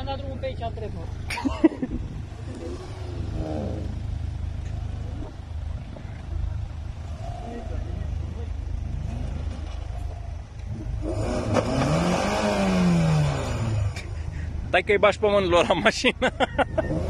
am dat drumul pe aici, am trecut. Dai că-i bași pământul la mașină.